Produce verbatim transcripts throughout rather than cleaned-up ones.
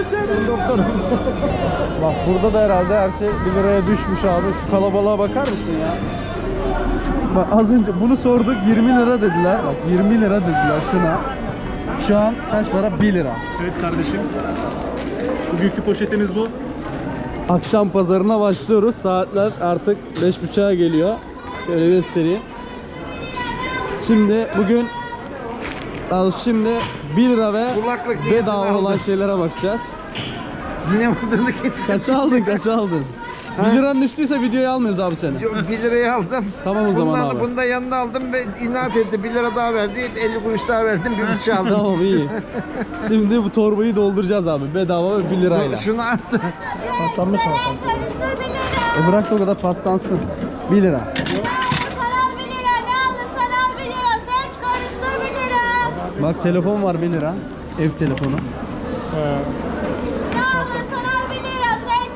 Ben doktorum. Bak burada da herhalde her şey bir liraya düşmüş abi. Şu kalabalığa bakar mısın ya? Bak az önce bunu sorduk, yirmi lira dediler. Bak yirmi lira dediler şuna. Şu an kaç para? bir lira. Evet kardeşim. Bugünkü poşetimiz bu. Akşam pazarına başlıyoruz. Saatler artık beş buçuğa geliyor. Şöyle göstereyim. Şimdi bugün şimdi bir lira ve Kulaklık bedava olan şeylere bakacağız. Ne olduğunu kimse... Kaç aldın, kaç aldın? bir liranın üstüyse videoyu almıyoruz abi seni. Yok, bir lirayı aldım. Tamam o zaman Bundan, abi. Bunu da yanına aldım ve inat etti. bir lira daha verdi. elli kuruş daha verdim. Bir buçuk aldım. Tamam iyi. Şimdi bu torbayı dolduracağız abi. Bedava ve bir lirayla. Şunu attı. Paslanmış mı sen? Karıştır bir lira. E bırak o kadar paslansın. bir lira. Sen al bir lira. Ne alırsan al bir lira. Seç karıştır bir lira. Bak telefon var bir lira. Ev telefonu. He. Ne alırsan al bir lira. Seç.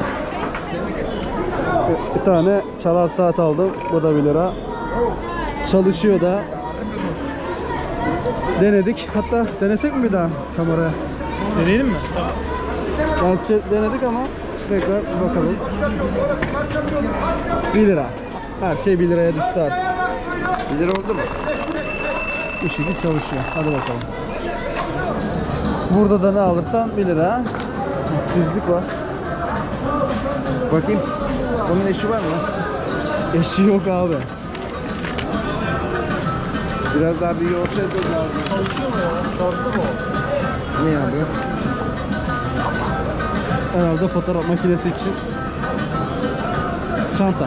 Bir tane çalar saat aldım. Bu da bir lira. Çalışıyor da. Denedik. Hatta denesek mi bir daha kameraya? Deneyelim mi? Gerçi denedik ama tekrar bakalım. bir lira. Her şey bir liraya düştü artık. bir lira oldu mu? Bu şekilde çalışıyor. Hadi bakalım. Burada da ne alırsan bir lira. Dizlik var. Bakayım. Bunun eşi var mı? Eşi yok abi. Biraz daha büyük olsaydı lazım. Çalışıyor mu ya? Çalıştı mı o? Ne yapıyor? Herhalde fotoğraf makinesi için. Çanta.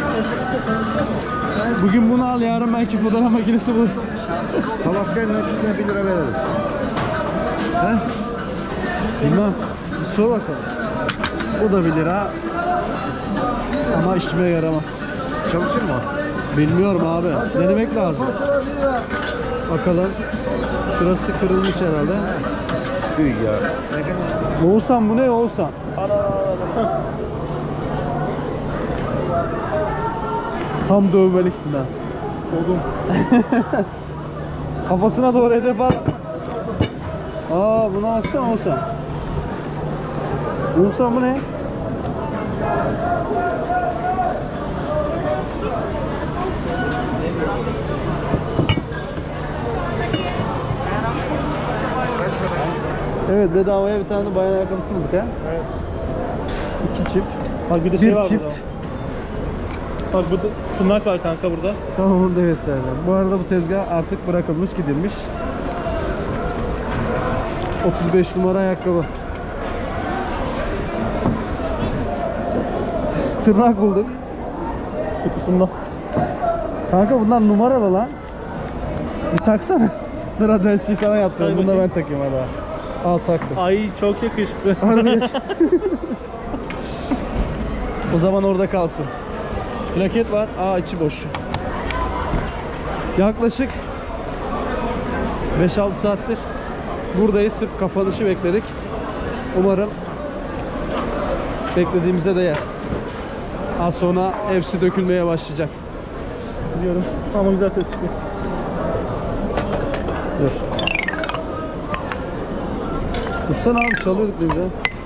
Bugün bunu al, yarın belki fotoğraf makinesi bulursun. Palaska'nın nakisine bir lira verelim. He? Bilmem. Bir sor bakalım. Bu da bir lira. Ama işime yaramaz. Çalışır mı? Bilmiyorum abi. Denemek lazım. Bakalım. Şurası kırılmış herhalde. Büyük ya. Ne kadar? Oğuzhan bu ne Oğuzhan? Tam dövmeliksin ha. Oldum. Kafasına doğru hedef at. Aa buna baksana Oğuzhan. Oğuzhan bu ne? Evet bedavaya bir tane bayan ayakkabısı bulduk ha. Evet. İki çift. Bak bir de şey Bir var çift. burada. Bak burada tırnak var kanka burada. Tamam onu da göstereceğim. Bu arada bu tezgah artık bırakılmış, gidilmiş. otuz beş numara ayakkabı. Tırnak bulduk. Kutusunda. Kanka bunlar numaralı lan. Bir taksana. Dur hadi her şeyi sana yaptırayım. Hadi Bunu da ben bakayım. takayım hadi. Al taktım. Ay çok yakıştı. Harbi geç. O zaman orada kalsın. Plaket var. Aa içi boş. Yaklaşık beş altı saattir buradayız. Sırf kapanışı bekledik. Umarım beklediğimize değer. Az sonra hepsi dökülmeye başlayacak. Biliyorum. Ama güzel ses çıkıyor. Dur. Dursana abi, çalıyorduk ne güzel.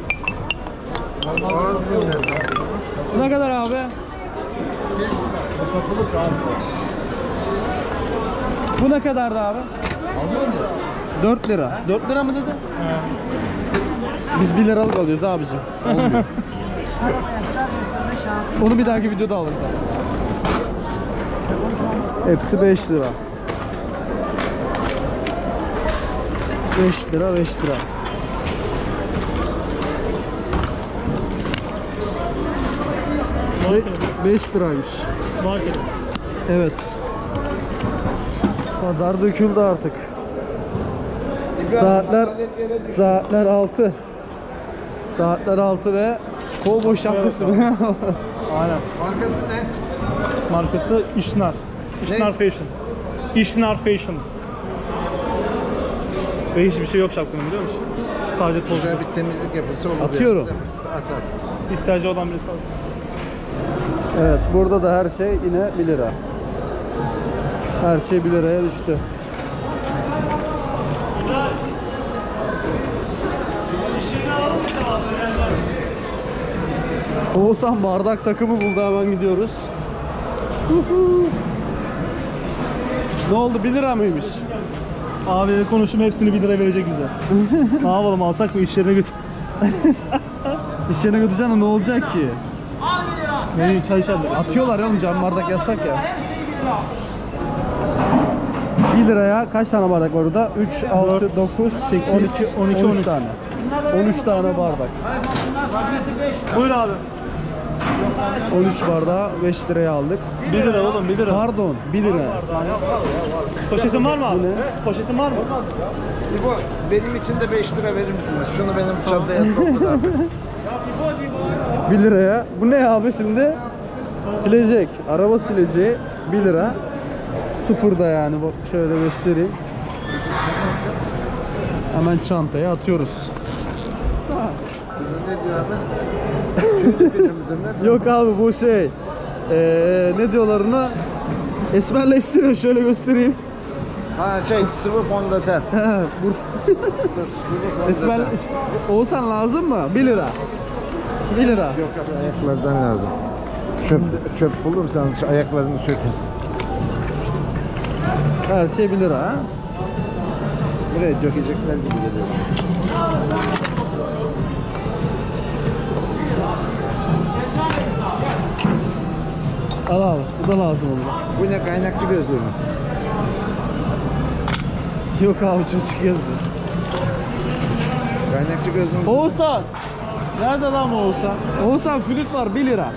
Bu ne kadar abi? Bu satılık abi. Bu ne kadardı abi? dört lira. dört lira mı dedi? He. Biz bir liralık alıyoruz abicim. Olmuyor. Onu bir dahaki videoda alırız. Hepsi beş lira. beş lira, beş lira. beş liraymış. Market. Evet. Pazar döküldü artık. Saatler saatler altı. Saatler altı ve kovboy şapkası mı? Aynen. Markası ne? Markası İşnar. İşnar Fashion. İşnar Fashion. Ve hiçbir şey yok şapkanın, biliyor musun? Sadece toz. Güzel bir temizlik yapısı olur. Atıyorum. Yani. At at. İhtiyacı olan birisi alsın. Evet, burada da her şey yine bir lira. Her şey bir liraya düştü. Oğuzhan bardak takımı buldu, hemen gidiyoruz. Ne oldu, bir lira mıymış? Abiyle konuştum, hepsini bir lira verecek bize. Ne yapalım, alsak mı iş yerine götür. İş yerine götüreceğim, ne olacak ki? Ne diyeyim, çay içerler. Atıyorlar ya oğlum, cam bardak yasak ya. bir liraya kaç tane bardak var orada? üç, altı, dokuz, sekiz, on iki, on iki, on on üç üç tane. on üç tane bardak. Buyur abi. on üç bardağı beş liraya aldık. bir lira oğlum, bir lira. Pardon, bir lira. Poşetin var mı abi? Poşetin var mı? İbo, benim için de beş lira verir misiniz? Şunu benim çantaya sokun abi. bir liraya. Bu ne abi şimdi? Silecek. Araba sileceği bir lira. Sıfırda yani. Bak şöyle göstereyim. Hemen çantaya atıyoruz. Ne diyor abi? Yok abi bu şey. Ee, ne diyorlar ona? Esmerleştiriyor. Şöyle göstereyim. Ha şey, sıvı fondöten. Esmer... Oğuzhan lazım mı? bir lira. bir lira. Yok yok, ayaklardan lazım. Çöp, çöp bulursan şu ayaklarını sökün. Her şey bir lira ha. Buraya dökecekler gibi geliyor. Al abi. Bu da lazım olur. Bu ne, kaynakçı gözlüğü mü? Yok abi, çocuk yazdı. Kaynakçı gözlüğü mü? Oğuzhan. Nerede lan bu Oğuzhan? Oğuzhan, flüt var bir lira.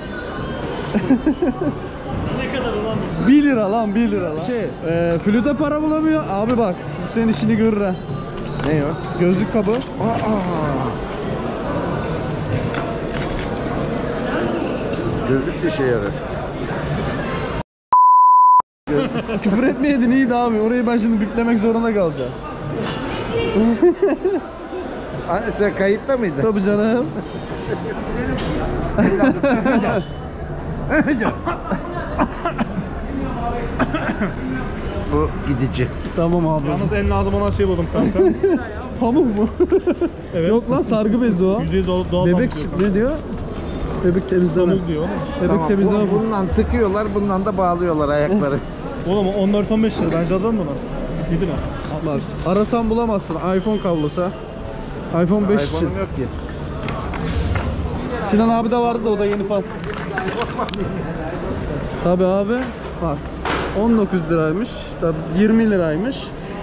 Ne kadar ulan? bir lira lan, bir lira lan. Şey, e, flüte para bulamıyor. Abi bak, bu senin işini görür ha. Ne o? Gözlük kabı. Aa! Gözlük de şey yarar. Küfür etmeyeydin iyiydi abi. Orayı ben şimdi biplemek zorunda kalacağım. Anne sen kayıtta mıydın? Tabii canım. Bu gidici. Tamam abi. Yalnız en lazım olan şey buldum kanka. Pamuk mu? Evet. Yok lan, sargı bezi o. yüzde yüz doğal, doğal Bebek pamuk diyor. ne diyor? Bebek temizleme. Pamuk diyor oğlum. Bebek Tamam, temizleme. bu, bundan tıkıyorlar, bundan da bağlıyorlar ayakları. Oğlum on dört on beş lira, bence alalım bunu. yedi lira. Bak, arasan bulamazsın. iPhone kablosu. iPhone beş için. iPhone'um yok ki. Sinan abi de vardı da, o da yeni pat. Tabi abi. Bak, on dokuz liraymış. Tabii yirmi liraymış.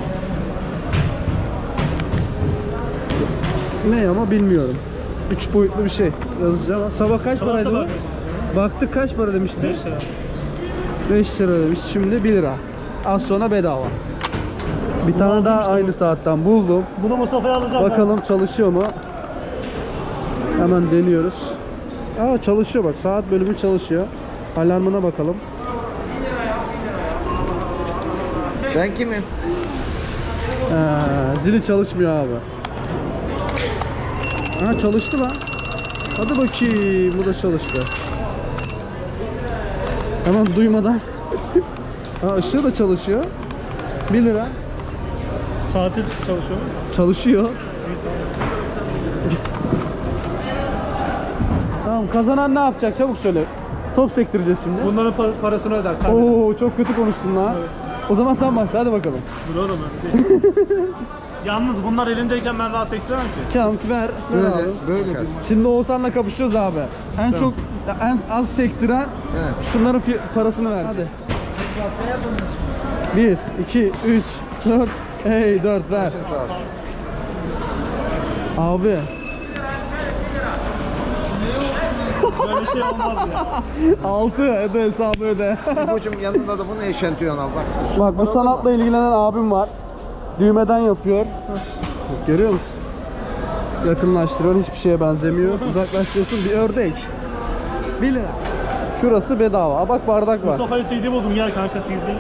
Ne ama bilmiyorum. üç boyutlu bir şey yazacağım. Sabah kaç Sabah paraydı sabah. bu? Baktık kaç para demişti? beş lira. beş lira demiş. Şimdi bir lira. Az sonra bedava. Bir tane daha aynı saatten buldum. Bunu Mustafa'ya alacağım. Bakalım çalışıyor mu? Hemen deniyoruz. Aa, çalışıyor bak. Saat bölümü çalışıyor. Alarmına bakalım. Ben kimim? Ee, zili çalışmıyor abi. Ha, çalıştı lan. Hadi bakayım, bu da çalıştı. Hemen duymadan. Ha, ışığı da çalışıyor. bir lira. Saati çalışıyor mu? Çalışıyor. Tamam, kazanan ne yapacak? Çabuk söyle. Top sektireceğiz şimdi. Bunların pa- parasını öder. kaybeder. Oo, çok kötü konuştun lan. Evet. O zaman sen başla, hadi bakalım. Dur oğlum öyle değil. Yalnız bunlar elindeyken ben daha sektiremem ki. Kağıt ver. ver Böyle, abi. böyle bir... Şimdi Oğuzhan'la kapışıyoruz abi. En çok, en az sektiren Evet. şunların fi- parasını ver. Hadi. bir, iki, üç, dört. Hey, dört ver. Abi. Böyle şey olmaz ya. altı öde, hesabı öde. İbo'cum yanında da bunu eşentiyon al bak. Bak, bu sanatla ilgilenen abim var. Düğmeden yapıyor. Bak, görüyor musun? Yakınlaştırıyor, hiçbir şeye benzemiyor. Uzaklaştırıyorsun, bir ördek. bir lira. Şurası bedava. Aa, bak, bardak var. Mustafa'ya C D buldum, gel kanka C D.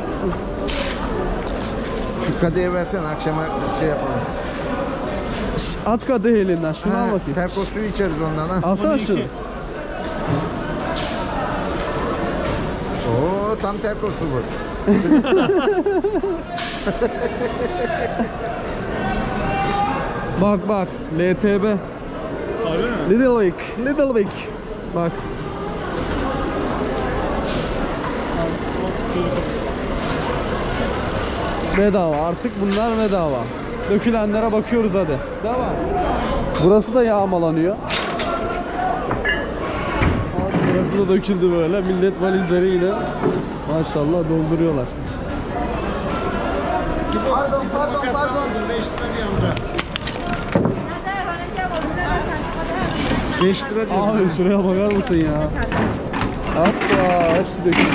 Şu kadeyi versene, akşama şey yapalım. Şş, at kadehi elinden. Şunu al Ha, bakayım. terkos suyu içeriz ondan ha. Alsana Bunu şunu. iki. Oo, tam terkos su bu. Bak bak. L T B. Harbi Little Big, Little Big. Bak. Bedava, artık bunlar bedava. Dökülenlere bakıyoruz hadi. Devam. Burası da yağmalanıyor. Burası da döküldü böyle. Millet valizleriyle maşallah dolduruyorlar. Pardon, pardon, pardon. beş lira diyor amca. beş lira diyor. Abi şuraya bakar mısın ya? Hatta hepsi döküldü.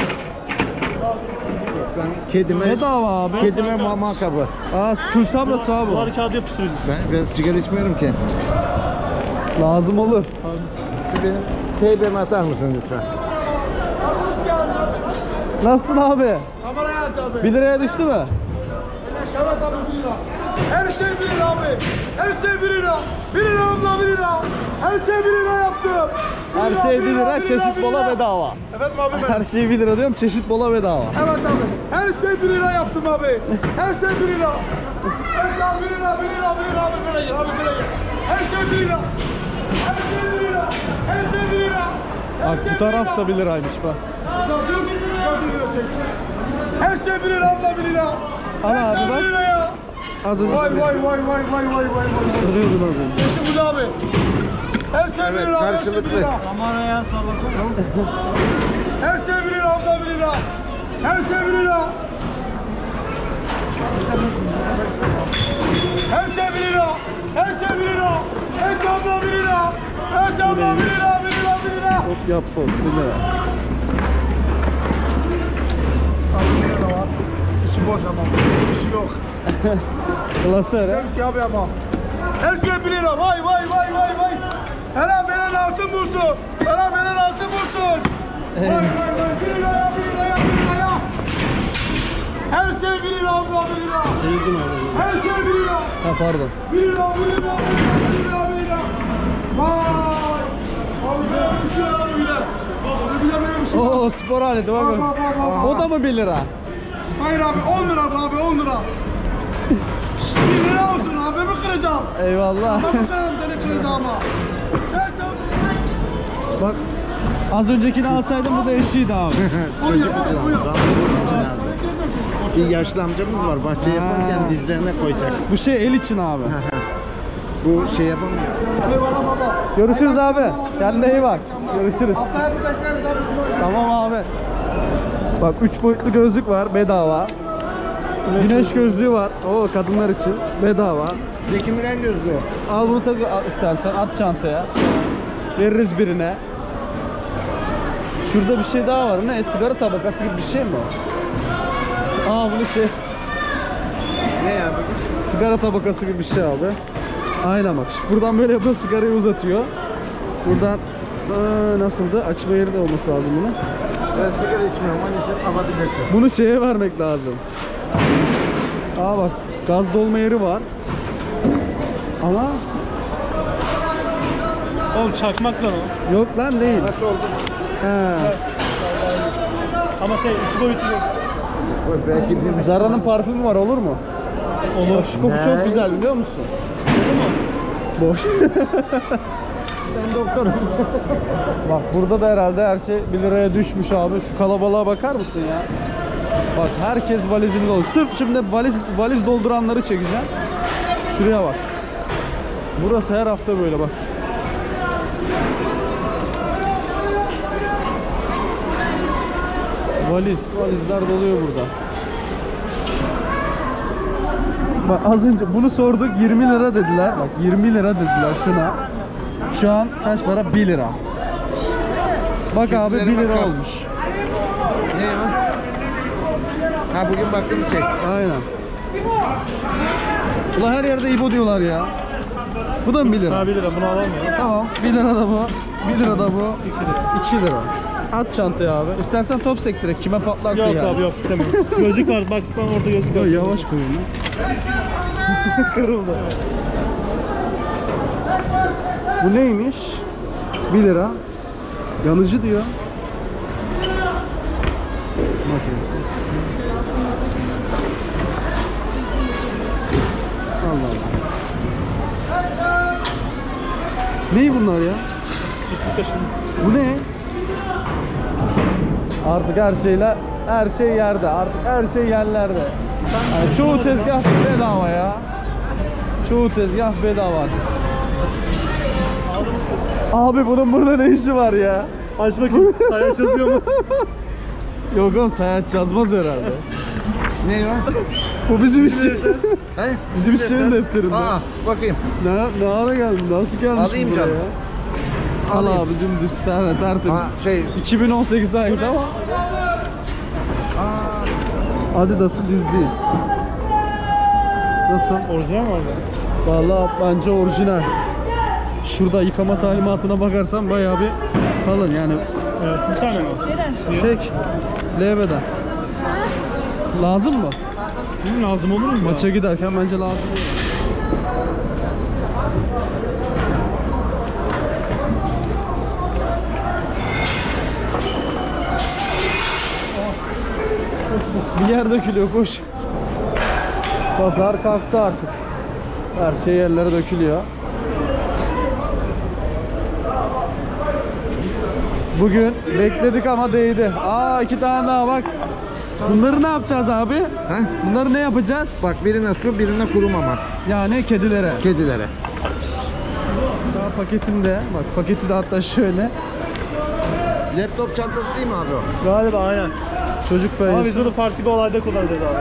Ben kedime, Bedava abi. kedime mama kabı. Aa, kül tablası abi. Duvar kağıdı yapıştırıcısı. Ben, ben sigara içmiyorum ki. Lazım olur. Siz benim heybemi atar mısın lütfen? Nasılsın abi? bir liraya düştü mü? Her şey bir lira abi. Her şey bir lira. Bir lira abla bir lira. Her şey bir lira yaptım. Her şey bir lira, çeşit bir bola lira. bedava. Efendim abi ben. Her şey bir lira diyorum, çeşit bola bedava. Evet abi. Her şey bir lira yaptım abi. Her şey bir lira. Her şey bir lira, bir lira, bir lira abi böyle gel, abi böyle gel. Her şey bir lira. Her şey bir lira. Her şey bir lira. Her Bak şey bu taraf da bir liraymış bak. Her şey bir lira abla bir lira. Al Her abi şey bak. bir lira ya. Adını Vay söyle. vay vay vay vay vay vay vay. Arıyordun az önce. İşte bu da abi. Her şey bir Evet, lira, her şey bir karşılıklı. lira. Kameraya sabah. Her şey bir lira, abla bir lira. Her şey bir lira. Her şey bir lira. Her şey bir lira. Evet abla bir lira. Evet abla bir lira, bir lira, bir lira. Hop yap post bir lira. Abi bir lira var. İçi boş ama. Bir şey yok. Klasör he. Güzel bir şey abi ama. Her şey bir lira. Vay vay vay vay vay. Her an veren altın bulsun. Her an veren altın bulsun. Vay vay vay. Bir liraya, bir liraya, bir liraya. Her şey bir lira abla bir lira. Her şey bir lira. Ha pardon. Bir lira, bir lira, bir lira, bir lira. Vay. Abi böyle bir şey var abi bir de. Abi bir de böyle bir şey var. Oo spor aleti bak. Bak, bak, bak, bak. O da mı bir lira? Hayır abi on lira abi on lira. Bir lira olsun abi mi kıracağım? Eyvallah. Ben mi kırarım seni kıracağıma? Evet abi. Bak az öncekini alsaydım bu da eşiydi abi. Çocuk için almış. Çocuk için lazım. Bir yaşlı amcamız var. Bahçe yaparken dizlerine koyacak. Bu şey el için abi. Bu şey yapamıyor. Eyvallah baba. Görüşürüz abi. Kendine iyi bak. Görüşürüz. Haftaya bir bekleriz abi. Tamam abi. Bak üç boyutlu gözlük var bedava. Güneş gözlüğü var. O kadınlar için bedava. Zeki Müren gözlüğü. Al bunu tak istersen at çantaya. Veririz birine. Şurada bir şey daha var. Ne? Sigara tabakası gibi bir şey mi o? Aa bunu şey. Ne ya bu? Sigara tabakası gibi bir şey abi. Aynen bak. Buradan böyle yapıyor, sigarayı uzatıyor. Buradan aa, nasıldı? Açma yeri de olması lazım bunun. Ben sigara içmiyorum. Onun için alabilirsin. Bunu şeye vermek lazım. Aa bak, gaz dolma yeri var. Ama Oğlum çakmakla o. yok lan değil. Nasıl oldu? He. Ama şey üç boyutlu. Belki bir Zara'nın parfümü var, olur mu? Olur. Bak şu koku Ne? çok güzel, biliyor musun? Boş. ben doktorum. Bak burada da herhalde her şey bir liraya düşmüş abi. Şu kalabalığa bakar mısın ya? Bak herkes valizini dolduruyor. Sırf şimdi valiz valiz dolduranları çekeceğim. Şuraya bak. Burası her hafta böyle bak. Valiz, valizler doluyor burada. Bak az önce bunu sorduk, yirmi lira dediler. Bak yirmi lira dediler şuna. Şu an kaç para? bir lira. Bak abi bir lira bakalım. olmuş. Ne ya? Ha bugün baktığımız şey. Aynen. Ulan her yerde İbo diyorlar ya. Bu da mı bir lira? Ha bir lira bunu alalım ya. Tamam. bir lira da bu. bir lira da bu. iki lira. At çantaya abi. İstersen top sektirek. Kime patlarsa Yok yani. abi yok istemiyorum. Gözlük var bak ben orada gözlük var. Yo, yavaş koyun lan. Kırıldı. Bu neymiş? bir lira. Yanıcı diyor. Bakayım. Allah Allah. Ne bunlar ya? Sütlü taşın. Bu ne? Artık her şeyler, her şey yerde. Artık her şey yerlerde. Yani çoğu tezgah bedava ya. Çoğu tezgah bedava. Abi bunun burada ne işi var ya? Aç bakayım. Sayaç yazıyor mu? Yok oğlum sayaç yazmaz herhalde. Ne var? Bu bizim iş. He? Bizim işlerin defterinde. Aa, bakayım. Ne, ne ara geldin? Nasıl gelmişsin Alayım buraya? canım. Al Alayım. abi dümdüz sana tertemiz. Ha, şey, iki bin on sekiz ayında ama Adidas'ı düz değil. Nasıl? Orijinal mi orada? Vallahi bence orijinal. Şurada yıkama talimatına bakarsan bayağı bir kalın yani. Evet, bir tane mi? Tek L B'den. Lazım mı? Hı, lazım olur mu? Maça giderken bence lazım. Bir yer dökülüyor, koş. Pazar kalktı artık. Her şey yerlere dökülüyor. Bugün bekledik ama değdi. Aa iki tane daha bak. Bunları ne yapacağız abi? He? Bunları ne yapacağız? Bak birine su, birine kuru mama. Yani kedilere. Kedilere. Daha paketinde. Bak paketi de hatta şöyle. Laptop çantası değil mi abi o? Galiba aynen. Çocuk Ama payısı. biz bunu farklı bir olayda kullanacağız abi.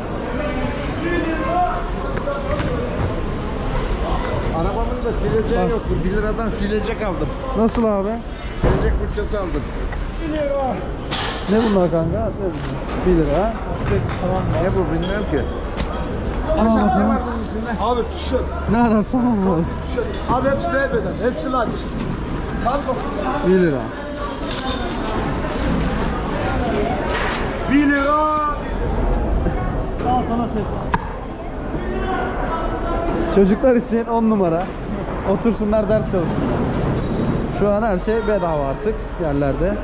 Arabamın da sileceği yoktu. bir liradan silecek aldım. Nasıl abi? Silecek fırçası aldım. Ne bunlar kanka? bir lira. Tamam. Ne bu bilmiyorum ki. Al bakalım. Var bunun içinde. Abi tişört. Ne ararsan al. Abi hepsi değil beden. Hepsi large. Al bak. bir lira. bir lira. Al sana set. Çocuklar için on numara. Otursunlar ders çalışsınlar. Şu an her şey bedava artık yerlerde.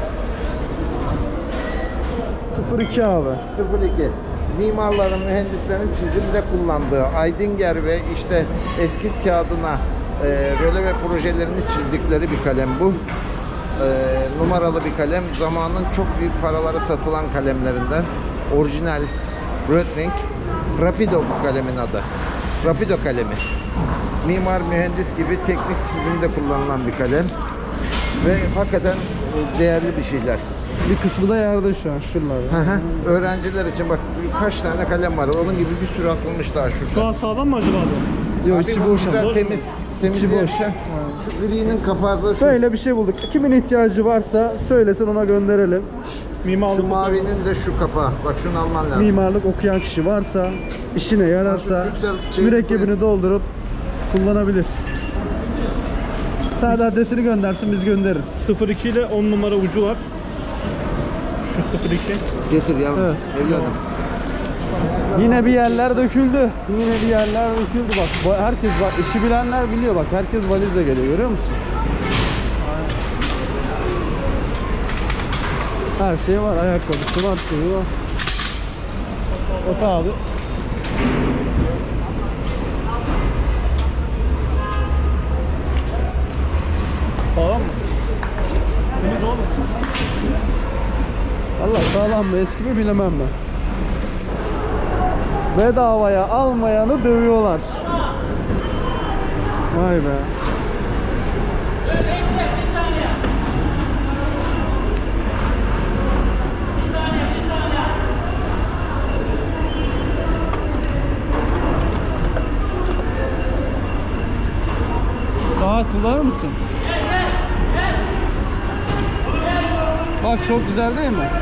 sıfır iki abi. sıfır iki. Mimarların, mühendislerin çizimde kullandığı Aydinger ve işte eskiz kağıdına e, röle ve projelerini çizdikleri bir kalem bu. E, numaralı bir kalem. Zamanın çok büyük paralara satılan kalemlerinden. Orijinal Rötring. Rapido bu kalemin adı. Rapido kalemi. Mimar, mühendis gibi teknik çizimde kullanılan bir kalem. Ve hakikaten e, değerli bir şeyler. Bir kısmı da yerde şu an şuralarda. Hı hı. Öğrenciler için bak kaç tane kalem var. Onun gibi bir sürü atılmış daha şurada. Şu an sağlam mı acaba abi? Yok Abi içi bu boş güzel, ama. temiz. Temiz İçi boş. yerken şu gri'nin kapağı da şu, Böyle bir şey bulduk. Kimin ihtiyacı varsa söylesin ona gönderelim. Mimarlık. şu mavinin de şu kapağı. Bak şunu alman lazım. Mimarlık okuyan kişi varsa, işine yararsa Şu yüksel şey- mürekkebini doldurup kullanabilir. Sadece adresini göndersin biz göndeririz. sıfır iki ile on numara ucu var. Şu sıfır iki. Getir yavrum. Evet. Evladım. Yine bir yerler döküldü. Yine bir yerler döküldü bak. Bu- Herkes bak işi bilenler biliyor bak. Herkes valizle geliyor görüyor musun? Her şey var. Ayakkabısı var, şeyi var. Bak abi. Sağlam mı? Temiz oğlum. Allah sağlam mı eski mi bilemem ben. Bedavaya almayanı dövüyorlar. Vay be. Saat kullanır mısın? Bak çok güzel değil mi?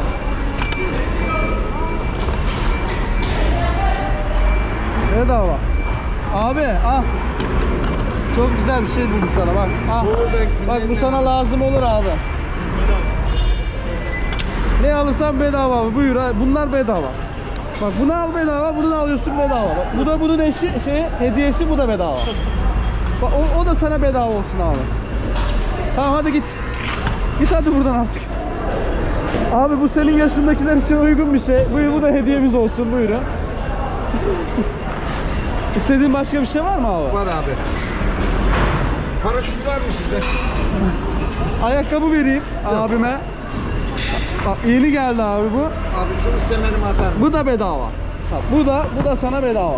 Bedava. Abi al. Çok güzel bir şey buldum sana bak. Al. Bak bu sana lazım olur abi. Ne alırsan bedava abi. Buyur abi. Bunlar bedava. Bak bunu al bedava, bunu da alıyorsun bedava. Bak, bu da bunun eşi, şey, hediyesi, bu da bedava. Bak o, o da sana bedava olsun abi. Tamam hadi git. Git hadi buradan artık. Abi bu senin yaşındakiler için uygun bir şey. Buyur bu da hediyemiz olsun buyurun. İstediğin başka bir şey var mı abi? Var abi. Paraşüt var mı sizde? Ayakkabı vereyim abime. Bak yeni geldi abi bu. Abi şunu semerime atar mısın? Bu da bedava. Bak bu da bu da sana bedava.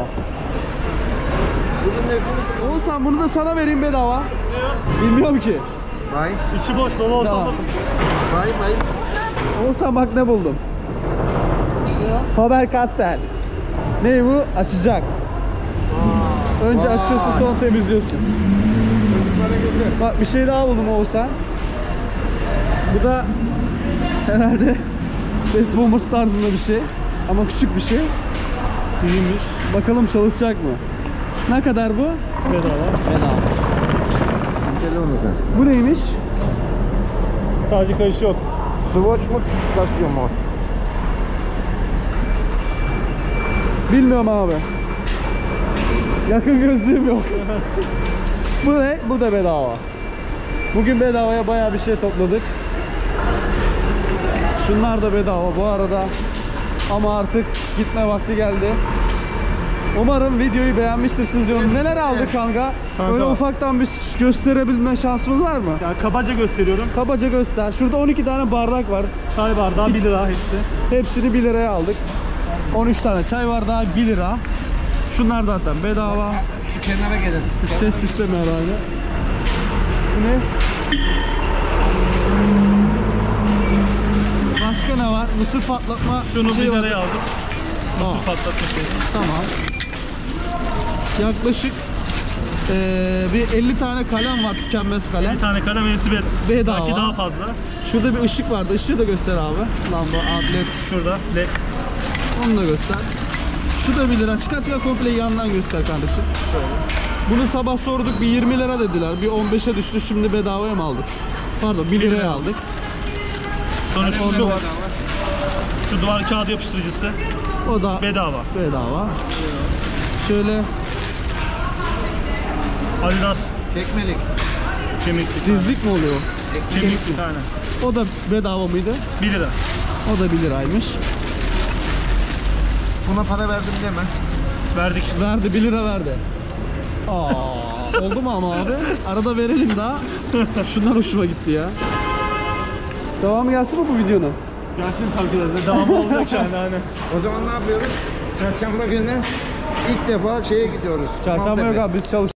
Bunun nesini? Oğuzhan bunu da sana vereyim bedava. Bilmiyorum ki. Vay. İçi boş dolu olsa Tamam. bakın. Vay vay. Oğuzhan bak ne buldum. Faber-Castell. Ne bu? Açacak. Önce Vay. açıyorsun sonra temizliyorsun. Bak bir şey daha buldum Oğuzhan. Bu da herhalde ses bombası tarzında bir şey. Ama küçük bir şey. İyiymiş. Bakalım çalışacak mı? Ne kadar bu? Bedava. Bedava. Telefonu sen. Bu neymiş? Sadece kayışı yok. Swatch mu? Casio mu? Bilmiyorum abi. Yakın gözlüğüm yok. Bu ne? Bu da bedava. Bugün bedavaya bayağı bir şey topladık. Şunlar da bedava bu arada. Ama artık gitme vakti geldi. Umarım videoyu beğenmiştirsiniz diyorum. Neler aldık kanka? Kanka. Öyle ufaktan bir gösterebilme şansımız var mı? Yani kabaca gösteriyorum. Kabaca göster. Şurada on iki tane bardak var. Çay bardağı bir lira hepsi. Hepsini bir liraya aldık. on üç tane çay bardağı bir lira. Şunlar zaten bedava. Şu kenara gelin. Ses sistemi herhalde. Bu ne? Başka ne var? Mısır patlatma Şunu şey bir var. liraya aldık. Aa, Mısır patlatma şeyi. tamam. Yaklaşık eee, bir elli tane kalem var, tükenmez kalem. Bir tane kalem hepsi bed Bedava. Belki daha fazla. Şurada bir ışık vardı. Işığı da göster abi. Lamba, outlet. Şurada led. Onu da göster. Şu da bir lira. Çıkar çıkar komple yandan göster kardeşim. Bunu sabah sorduk, bir yirmi lira dediler. Bir on beşe düştü. Şimdi bedavaya mı aldık? Pardon, bir liraya aldık. Sonra şu, şu Onu- var. Şu duvar kağıdı yapıştırıcısı. O da Bedava. bedava. Şöyle Adidas Tekmelik. kemikli. dizlik mi oluyor? Kemik bir tane. O da bedava mıydı? bir lira. O da bir liraymış. Buna para verdim deme. Verdik. Verdi, bir lira verdi. Aa, oldu mu ama abi? Arada verelim daha. Şunlar hoşuma gitti ya. Devamı gelsin mi bu videonun? Gelsin arkadaşlar. Devamı olacak yani hani. O zaman ne yapıyoruz? Çarşamba günü ilk defa şeye gidiyoruz. Çarşamba yok Maltepe. abi, biz çalış